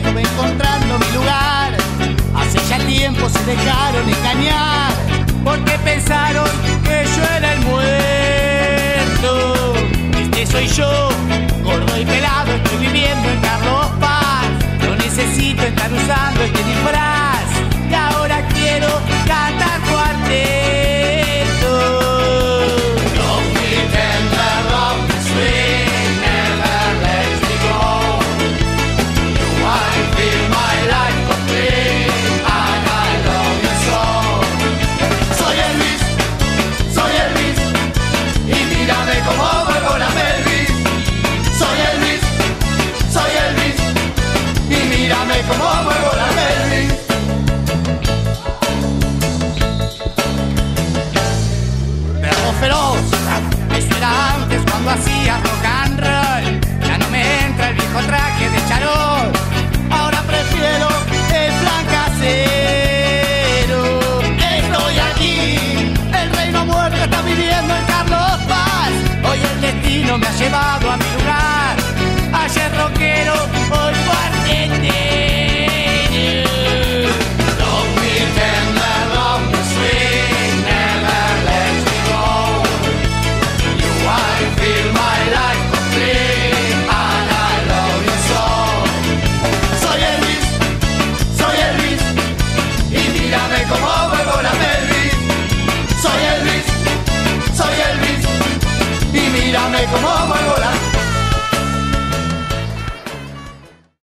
estuve encontrando mi lugar. Hace ya tiempo se dejaron engañar, porque pensaron que yo era el muerto. Este soy yo, gordo y pelado, estoy viviendo en Carlos Paz. No necesito estar usando este disfraz, y ahora quiero cantar cuarteto. Don't pretend the rock swing never lets me go. You want to feel my life complete, and I love you so. Soy Elvis, y mírame como muevo la pelvis. Soy Elvis, y mírame como muevo la pelvis. Perro feroz, eso era antes cuando hacía rock and roll. Ya no me entra el viejo traje de charol. Ahora prefiero el plan casero. Estoy aquí, el reino muerto está viviendo en Carlos Paz. Hoy el destino me ha llevado a